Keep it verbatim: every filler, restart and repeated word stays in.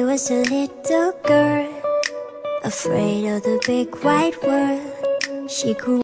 was a little girl, afraid of the big wide world. She grew